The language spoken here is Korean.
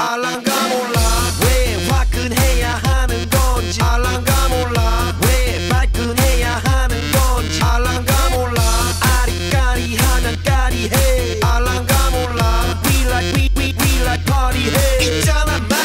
알랑가 몰라 왜 화끈해야 하는 건지 알랑가 몰라 왜 발끈해야 하는 건지 알랑가 몰라 아리까리하면 까리해 알랑가 몰라 We like party 해 있잖아